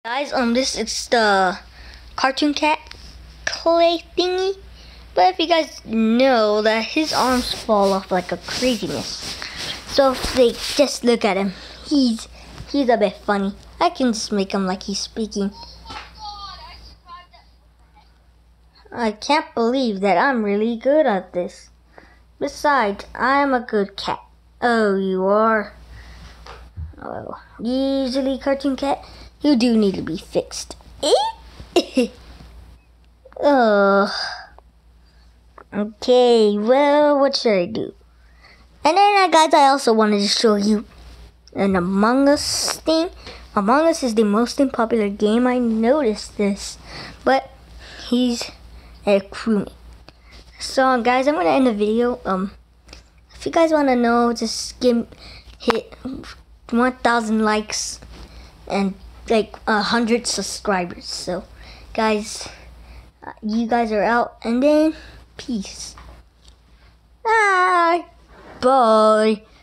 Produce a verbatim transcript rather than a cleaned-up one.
Guys, um, this is the cartoon cat clay thingy. But if you guys know that his arms fall off like a craziness, so if they just look at him, he's he's a bit funny. I can just make him like he's speaking. I can't believe that I'm really good at this. Besides, I'm a good cat. Oh, you are? Oh, usually cartoon cat, you do need to be fixed. Oh. Okay, well, what should I do? And then, uh, guys, I also wanted to show you an Among Us thing. Among Us is the most popular game. I noticed this, but he's a crewmate. So, guys, I'm gonna end the video. Um, if you guys want to know, just give hit one thousand likes and like a hundred subscribers. So, guys, uh, you guys are out, and then peace. Bye. Bye.